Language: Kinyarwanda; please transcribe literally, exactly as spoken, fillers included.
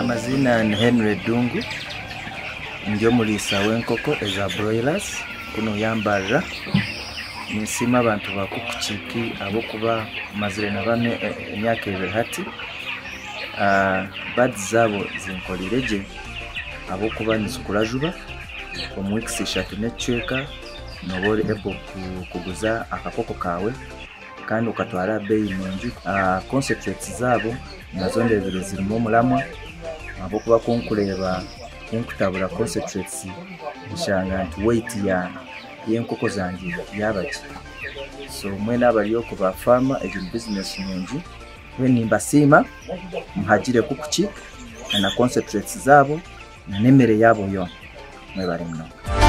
Amazina ni Henry Dungu, ndio mulisa w'enkoko eza broilers kuno yambarra nisima abantu bakukuchiki abo kuba mazire na bane emyaka ebiri hati uh, bad zabo zinkolireje abo kuba nisukurajuba omwikisi eshatu n'ecweka nobore ebo kuguza akakoko kawe kandi ukatwara bei nyingi. uh, concentrates zabo nazo ndebere zirimo omulamwa abo kuba kunkureba kunkutabura concentrates nshanga nti weight ya y'enkoko zanjye yabaki. So mwena abariyo kuba farmer ejo business nyingi we nimbasima muhagire kukuki na concentrates zabo na nemere yabo yo mwe bari mno.